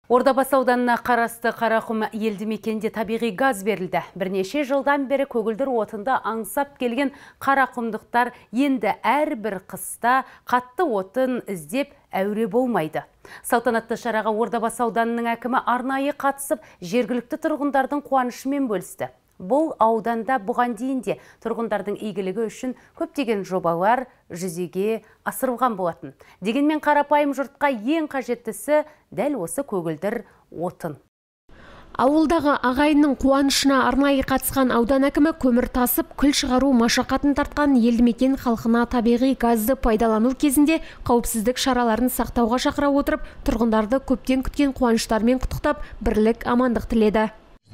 Ордабасы ауданына қарасты Қарақұм елді мекенде табиғи газ берілді. Бірнеше жылдан бері көгілдір отынды аңсап келген қарақұмдықтар енді әрбір қыста қатты отын іздеп әуре болмайды. Салтанатты шараға Ордабасы ауданының әкімі арнайы қатысып, жергілікті тұрғындардың қуанышымен бөлісті. Бұл ауданда бұған дейінде тұрғындардың игілігі үшін көптеген жобалар жүзеге асырылған болатын. Дегенмен қарапайым жұртқа ең қажеттісі дәл осы көгілдір отын. Ауылдағы ағайынның қуанышына арнайы қатысқан аудан әкімі көмір тасып, күл шығару машақатын тартқан елді мекен халқына табиғи газды пайдалану кезінде қауіпсіздік шараларын сақтауға шақыра отырып, тұрғындарды көптен күткен қуаныштармен құттықтап, бірлік, амандық тіледі.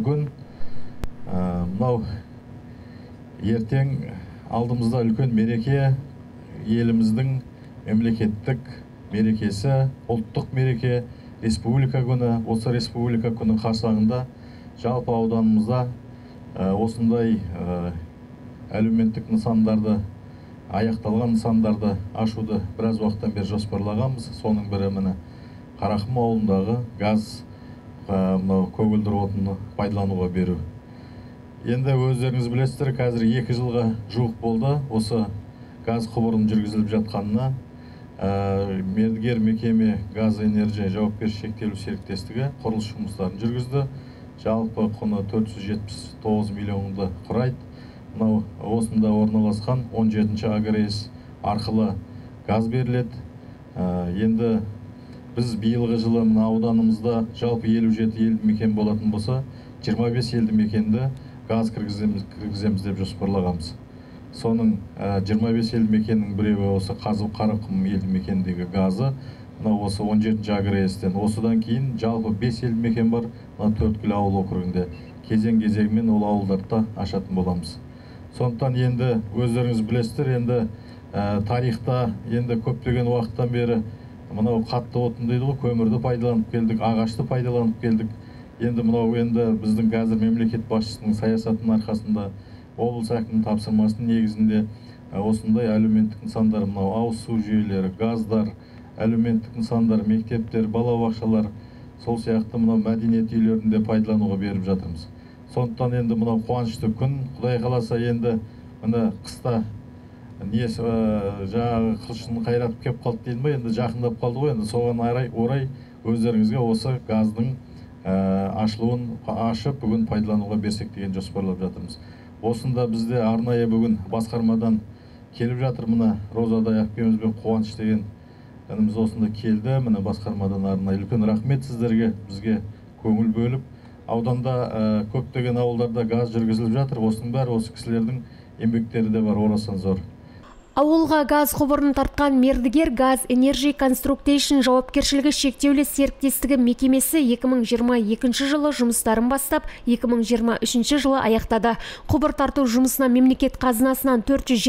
Мынау ертең алдымызда үлкен мереке, еліміздің мемлекеттік мерекесі, ұлттық мереке, республика күні. Осы республика күні қарсаңында жалпы ауданымызда осындай әлеуметтік нысандарды, аяқталған нысандарды ашуды біраз уақыттан бері жоспарлағанбыз. Соның бірі міне Қарақұм ауылындағы газ, көгілдір отынды пайдалануға беру. Енді өздеріңіз білесіздер, қазір 2 жылға жуық болды осы газ құбырын жүргізіліп жатқанына. Мердігер мекеме Газ Энерджи жауапкершілігі шектеулі серіктестігі құрылыс жұмыстарын жүргізді. Жалпы құны 479 миллионды құрайды. Мынау осында орналасқан 17-ші агрес арқылы газ беріледі. Енді біз биылғы жылы мына ауданымызда жалпы 57 елді мекен болатын болса, 25 елді мекенді газ кіргіземіз деп жоспарлағанбыз. Соның 25 елді мекеннің біреуі осы Қарақұм елді мекендегі газы, осы 17-ші агрестен. Осыдан кейін жалпы 5 елді мекен бар, 4 ауыл округінде. Кезең-кезегімен ол ауылдарды ашатын боламыз. Сондықтан енді өздеріңіз білесіздер, енді тарихта енді көптеген уақыттан бері мынау қатты отын дейді ғой, көмірді пайдаланып келдік, ағашты пайдаланып келдік. Енді мынау біздің қазір мемлекет басшысының саясатының арқасында облыс әкімінің тапсырмасының негізінде осындай әлеуметтік нысандар, мынау ауыз су жүйелері, газдар, әлеуметтік нысандар, мектептер, балабақшалар, сол сияқты мынау мәдениет үйлерінде пайдалануға беріп жатырмыз. Сондықтан енді мынау қуанышты күн, Құдай қаласа енді мына қыста жаңағы қылышын қайратып кеп қалды дейді ме, енді жақындап қалды ғой, енді соған орай өздеріңізге осы газдың ашылуын ашып бүгін пайдалануға берсек деген жоспарлап жатырмыз. Осында бізде арнайы бүгін басқармадан келіп жатыр, мына Розадай әпкемізбен Қуаныш деген ініміз осында келді. Мына басқармадан арнайы үлкен рахмет сіздерге, бізге көңіл бөліп. Ауданда көптеген ауылдарда газ жүргізіліп жатыр. Осының бәрі осы кісілердің еңбектері де бар, орасан зор. Ауылға газ құбырын тартқан мердігер Газ Энерджи Конструктейшн жауапкершілігі шектеулі серіктестігі мекемесі 2022 жылы жұмыстарын бастап, 2023 жылы аяқтады. Құбыр тарту жұмысына мемлекет қазынасынан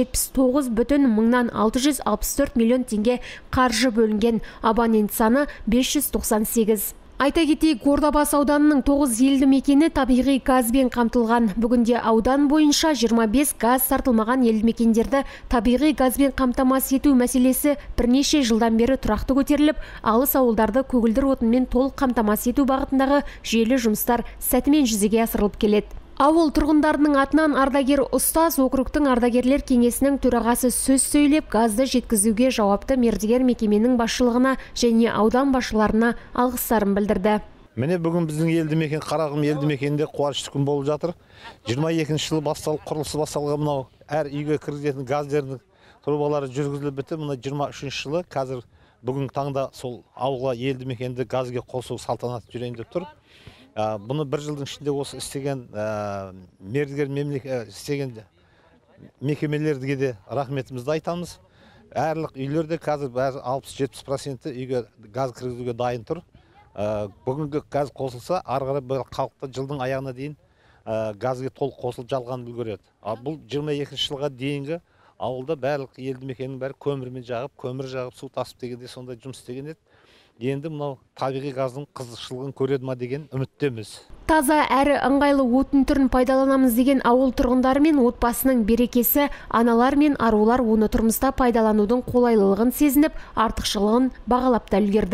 479,664 миллион теңге қаржы бөлінген. Абонент саны 598. Айта кетейік, Ордабасы ауданының 9 елді мекені табиғи газбен қамтылған. Бүгінде аудан бойынша 25 газ тартылмаған елді мекендерді табиғи газбен қамтамасыз ету мәселесі бірнеше жылдан бері тұрақты көтеріліп, алыс ауылдарды көгілдір отынмен толық қамтамасыз ету бағытындағы жүйелі жұмыстар сәтімен жүзеге асырылып келеді. Ауыл тұрғындарының атынан ардагер ұстаз округтың ардагерлер кеңесінің төрағасы сөз сөйлеп, газды жеткізуге жауапты мердігер мекеменің басшылығына және аудан басшыларына алғыстарын білдірді. Міне бүгін біздің елді мекен Қарақұм елді мекенінде қуанышты күн болып жатыр. 22 жылы құрылысы басталған мынау әр үйге кіргізетін газдердің трубалары жүргізіліп бітті. Мына 23 жылы қазір бүгін таңда сол ауылға елді мекенді газге қосу салтанаты жүрейін деп тұр. Бұны бір жылдың ішінде осы істеген мердігер істеген мекемелерге де рахметімізді айтамыз. Әрлік үйлерде қазір 60-70% үйге газ кіргізуге дайын тұр. Бүгінгі газ қосылса, арғары халықта жылдың аяғына дейін газге толық қосылып жалғанып үлгереді. Бұл 22 жылға дейінгі ауылда барлық елді мекеннің бәрі көмірмен жағып, су тасып дегенде сондай жұмыс істеген еді. Енді мынау табиғи газдың қызықшылығын көреді ма деген үміттеміз. Таза әрі ыңғайлы отын түрін пайдаланамыз деген ауыл тұрғындары мен отбасының берекесі, аналар мен арулар оны тұрмыста пайдаланудың қолайлылығын сезініп, артықшылығын бағалап та үлгерді.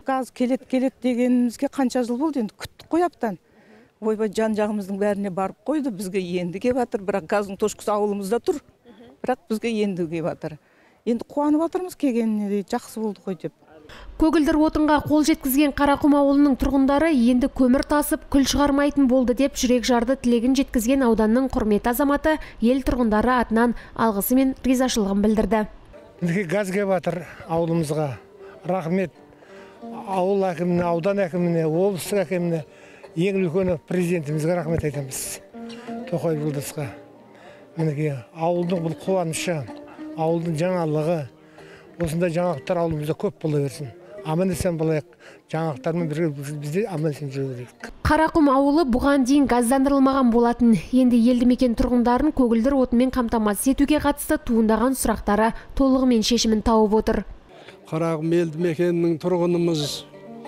газ келет дегенімізге қанша жыл болды, енді күттік қой аптан. Ойбай жан-жағымыздың бәріне барып қойды, бізге енді кеп жатыр, бірақ газдың точкасы ауылымызда тұр, бірақ бізге енді кеп жатыр. Енді қуанып жатырмыз келгеніне де, жақсы болды қой деп. Көгілдір отынға қол жеткізген Қарақұм ауылының тұрғындары енді көмір тасып, күл шығармайтын болды деп жүрек жарды тілегін жеткізген ауданның құрметті азаматы ел тұрғындары атынан алғысы мен ризашылығын білдірді. Бізге газ кеп жатыр ауылымызға. Рахмет ауыл әкіміне, аудан әкіміне, облыстық әкіміне, ең үлкені президентімізге рахмет айтамыз. Тоқаев Жолдасқа. Мінекей ауылдың бұл қуанышы, ауылдың жаңалығы, осындай жаңалықтар ауылымызда көп бола берсін. Аман-есен болайық, жаңалықтармен бірге бізде аман-есен жүре берейік. Қарақұм ауылы бұған дейін газдандырылмаған болатын. Енді елді мекен тұрғындарын көгілдір отынмен қамтамасыз етуге қатысты туындаған сұрақтары толығымен шешімін тауып отыр. Қарақұм елді мекенінің тұрғынымыз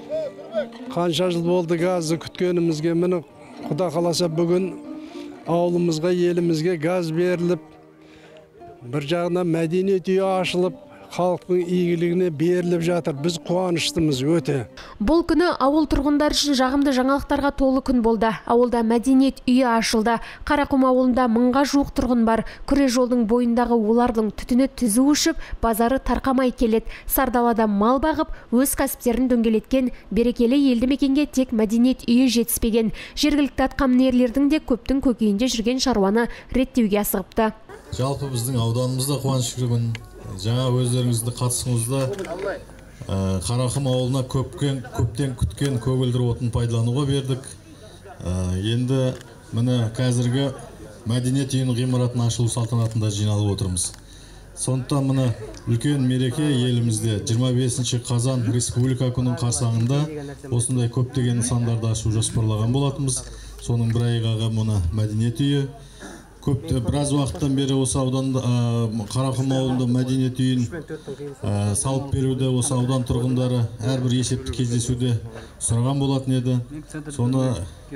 қанша жыл болды газды күткенімізге, міне Құда қаласа бүгін ауылымызға, елімізге газ беріліп, бір жағынан мәдениет үйі ашылып, халықтың игілігіне беріліп жатыр. Біз қуаныштымыз өте. Бұл күні ауыл тұрғындар үшін жағымды жаңалықтарға толы күн болды. Ауылда мәдениет үйі ашылды. Қарақұм ауылында 1000-ға жуық тұрғын бар. Күре жолдың бойындағы олардың түтіні түзу ұшып, базары тарқамай келеді. Сардалада мал бағып, өз кәсіптерін дөңгелеткен берекелі елді мекенге тек мәдениет үйі жетіспеген. Жергілікті атқамінерлердің де көптің көкейінде жүрген шаруаны реттеуге асығыпты. Жалпы біздің ауданымызда қуанышты күн. Жаңа өздеріңізді қатысыңызда Қарақұм ауылына көптен күткен көгілдір отын пайдалануға бердік. Енді міне қазіргі мәдениет үйінің ғимаратын ашылу салтанатында жиналып отырмыз. Сондықтан міне үлкен мереке елімізде 25 қазан республика күнінің қарсаңында осындай көптеген нысандарды ашу жоспарлаған болатынбыз. Соның бір айғағы міне мәдениет үйі. Біраз уақыттан бері осы ауданда, Қарақұм ауылында мәдениет үйін салып беруде осы аудан тұрғындары әрбір есепті кездесуде сұраған болатын еді. Соны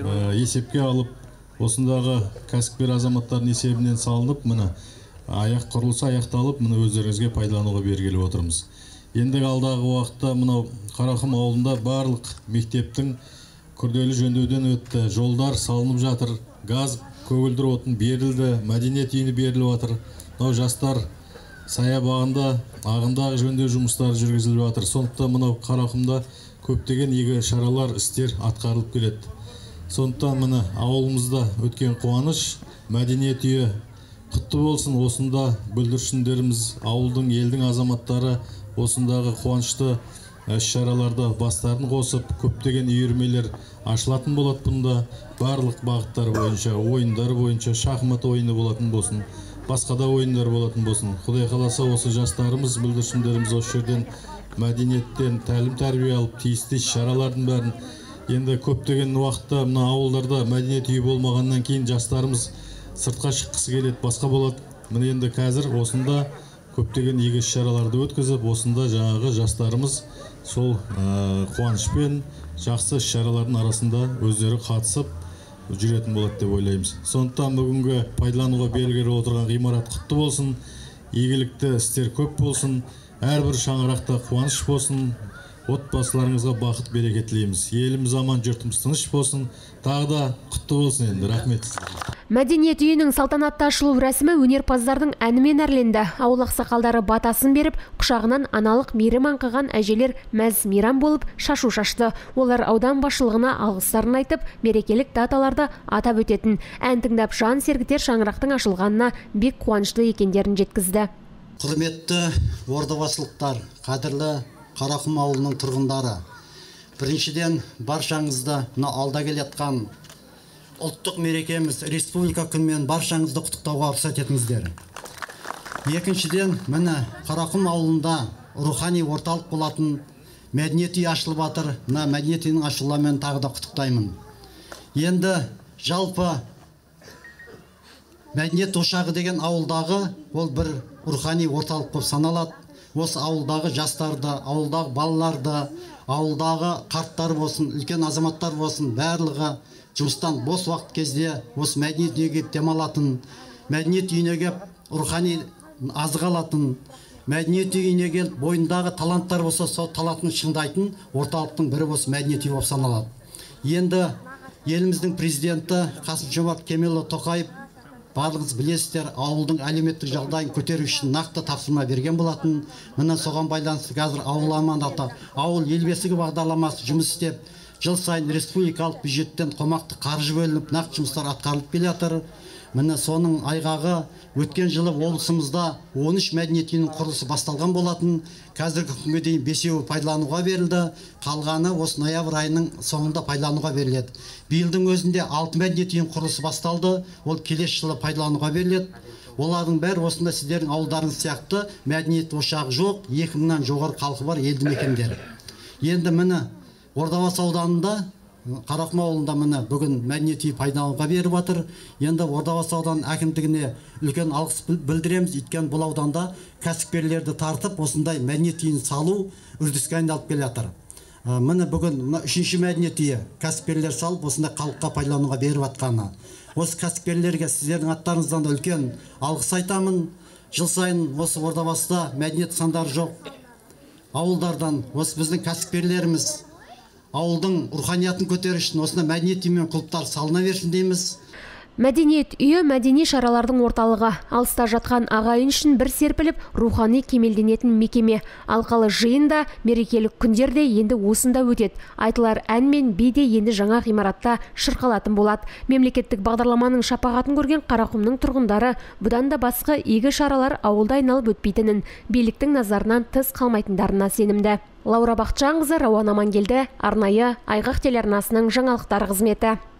есепке алып, осындағы кәсіпкер азаматтардың есебінен салынып, міне құрылысы аяқталып, міне өздеріңізге пайдалануға бергелі отырмыз. Енді алдағы уақытта мынау Қарақұм ауылында барлық мектептің күрделі жөндеуден өтті, жолдар салынып жатыр, газ көгілдір отын берілді, мәдениет үйіне беріліп жатыр. Мынау жастар саябағында ағымдағы жөндеу жұмыстары жүргізіліп жатыр. Сондықтан мынау Қарақұмда көптеген игі шаралар, істер атқарылып келеді. Сондықтан міне ауылымызда өткен қуаныш, мәдениет үйі құтты болсын. Осында бүлдіршіндеріміз, ауылдың, елдің азаматтары осындағы қуанышты іс-шараларда бастарын қосып, көптеген үйірмелер ашылатын болады. Бұнда барлық бағыттар бойынша, ойындар бойынша, шахмат ойыны болатын болсын, басқа да ойындар болатын болсын. Құдай қаласа осы жастарымыз, бүлдіршіндеріміз осы жерден мәдениеттен тәлім-тәрбие алып, тиісті шаралардың бәрін енді көптеген уақытта мына ауылдарда мәдениет үйі болмағаннан кейін жастарымыз сыртқа шыққысы келеді, басқа болады. Міне енді қазір осында көптеген игі шараларды өткізіп, осында жаңағы жастарымыз сол қуанышпен жақсы шаралардың арасында өздері қатысып жүретін болады деп ойлаймыз. Сондықтан бүгінгі пайдалануға берілгелі отырған ғимарат құтты болсын, игілікті істер көп болсын, әрбір шаңырақта қуаныш болсын, отбасыларыңызға бақыт береке тілейміз. Еліміз аман, жұртымыз тыныш болсын. Тағы да құтты болсын енді. Рахмет. Мәдениет үйінің салтанатты ашылу рәсімі өнерпаздардың әнімен әрленді. Ауыл ақсақалдары батасын беріп, құшағынан аналық мейірім аңқыған әжелер мәз мейрам болып шашу шашты. Олар аудан басшылығына алғыстарын айтып, мерекелік даталарды атап өтетін. Ән тыңдап жан сергітер шаңырақтың ашылғанына бек қуанышты екендерін жеткізді. Құрметті ордабасылықтар, қадірлі Қарақұм ауылының тұрғындары, біріншіден баршаңызды алда келетқан ұлттық мерекеміз республика күнмен баршаңызды құттықтауға рұқсат етіңіздер. Екіншіден, міне Қарақұм ауылында рухани орталық болатын мәдениет үйі ашылып жатыр. Мына мәдениет үйінің ашылуымен тағы да құттықтаймын. Енді жалпы мәдениет ошағы деген ауылдағы ол бір рухани орталық болып саналады. Осы ауылдағы жастарды, ауылдағы балаларды, ауылдағы қарттар болсын, үлкен азаматтар болсын, барлығы жұмыстан бос уақыт кезде осы мәдениет үйіне демалатын, мәдениет үйіне кеп рухани азық алатын, мәдениет үйіне келіп, бойындағы таланттар болса, сол талантын шыңдайтын орталықтың бірі осы мәдениет үйі болып саналады. Енді еліміздің президенті Қасым-Жомарт Кемелұлы Тоқаев, барлығыңыз білесіздер, ауылдың әлеуметтік жағдайын көтеру үшін нақты тапсырма берген болатын. Міне соған байланысты қазір ауыл аманаты, ауыл ел бесігі бағдарламасы жұмыс істеп, жыл сайын республикалық бюджеттен қомақты қаржы бөлініп, нақты жұмыстар атқарылып келе жатыр. Міне соның айғағы өткен жылы облысымызда 13 мәдениет үйінің құрылысы басталған болатын. Қазіргі күнге дейін 5-еуі пайдалануға берілді, қалғаны осы ноябрь айының соңында пайдалануға беріледі. Биылдың өзінде 6 мәдениет үйінің құрылысы басталды, ол келесі жылы пайдалануға беріледі. Олардың бәрі осында сіздердің ауылдарыңыз сияқты мәдениет ошағы жоқ, 2000-нан жоғары халқы бар елді мекендер. Енді міне Ордабасы ауданында, Қарақұм ауылында міне бүгін мәдениет үйі пайдалануға беріп жатыр. Енді Ордабасы ауданының әкімдігіне үлкен алғыс білдіреміз. Өйткені бұл ауданда кәсіпкерлерді тартып, осындай мәдениет үйін салу үрдіске айналып келе жатыр. Міне бүгін 3-ші мәдениет үйі кәсіпкерлер салып, осындай халыққа пайдалануға беріп жатқаны. Осы кәсіпкерлерге сіздердің аттарыңыздан үлкен алғыс айтамын. Жыл сайын осы Ордабасыда мәдениет нысандары жоқ ауылдардан осы біздің кәсіпкерлеріміз ауылдың руханиятын көтеру үшін осында мәдениет үйі мен клубтар салына берсін дейміз. Мәдениет үйі мәдени шаралардың орталығы. Алыста жатқан ағайын үшін бір серпіліп, рухани кемелденетін мекеме. Алқалы жиында, мерекелік күндерде енді осында өтеді. Айтылар ән мен би де енді жаңа ғимаратта шырқалатын болады. Мемлекеттік бағдарламаның шапағатын көрген Қарақұмның тұрғындары бұдан да басқа игі шаралар ауылда айналып өтпейтінін, биліктің назарынан тыс қалмайтындарына сенімді. Лаура Бақытжанқызы, Рауан Амангелді, арнайы Айғақ телеарнасының жаңалықтар қызметі.